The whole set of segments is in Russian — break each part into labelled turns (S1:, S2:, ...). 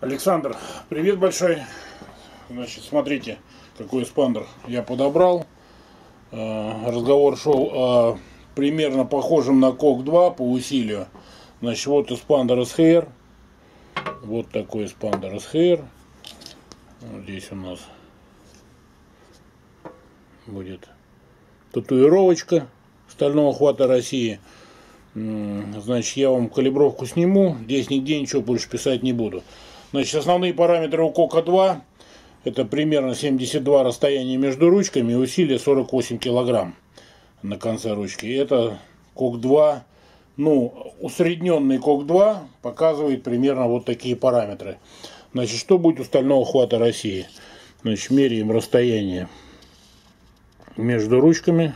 S1: Александр, привет большой. Значит, смотрите, какой эспандер я подобрал. Разговор шел о примерно похожем на КОК-2 по усилию. Значит, вот эспандер SHR. Вот такой эспандер SHR. Вот здесь у нас будет татуировочка стального хвата России. Значит, я вам калибровку сниму. Здесь нигде ничего больше писать не буду. Значит, основные параметры у КОКа-2 это примерно 72 расстояния между ручками и усилие 48 килограмм на конце ручки. Это КОК-2, усредненный КОК-2 показывает примерно вот такие параметры. Значит, что будет у стального хвата России? Значит, меряем расстояние между ручками.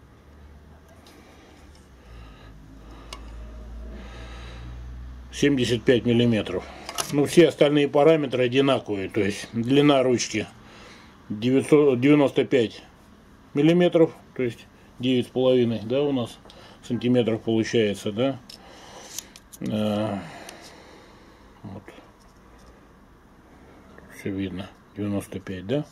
S1: (75 миллиметров). Все остальные параметры одинаковые, то есть длина ручки 95 миллиметров, то есть 9,5, да, у нас сантиметров получается, да. Вот. Все видно, 95, да.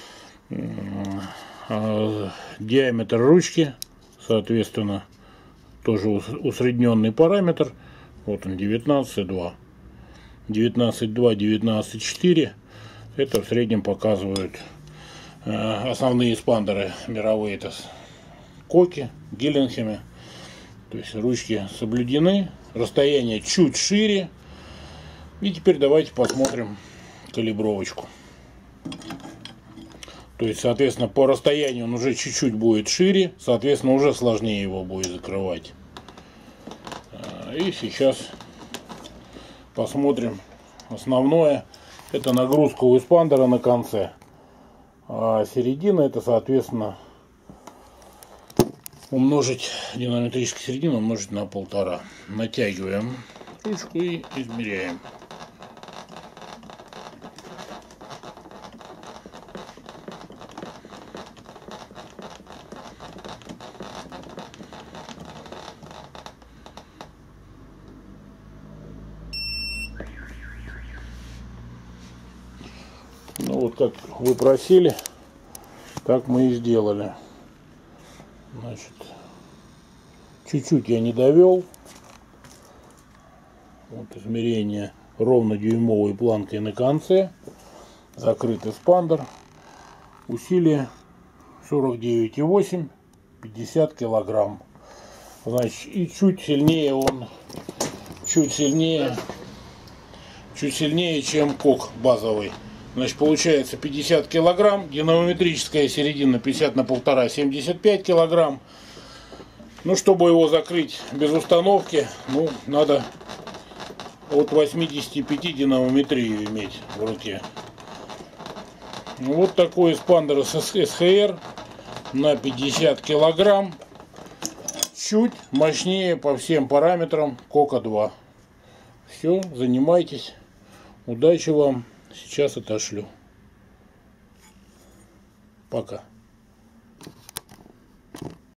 S1: Диаметр ручки, соответственно, тоже усредненный параметр. Вот он, 19,2. 19,2, 19,4. Это в среднем показывают основные эспандеры мировые. Это КОКи, Гиллингемы. То есть ручки соблюдены. Расстояние чуть шире. И теперь давайте посмотрим калибровочку. То есть, соответственно, по расстоянию он уже чуть-чуть будет шире. Соответственно, уже сложнее его будет закрывать. И сейчас посмотрим основное. Это нагрузка у эспандера на конце. А середина это, соответственно, умножить динамометрическую середину умножить на 1,5. Натягиваем ручку и измеряем. Вот как вы просили, так мы и сделали. Значит, чуть-чуть я не довел. Вот измерение ровно дюймовой планкой на конце. Закрытый эспандер. Усилие 49,8, 50 килограмм. Значит, и чуть сильнее он, чуть сильнее, чем КОК базовый. Значит, получается 50 килограмм, динамометрическая середина 50 на 1,5, 75 килограмм. Чтобы его закрыть без установки, надо от 85 динамометрию иметь в руке. Вот такой эспандер SHR на 50 килограмм. Чуть мощнее по всем параметрам КОКа-2. Все, занимайтесь. Удачи вам. Сейчас отошлю. Пока.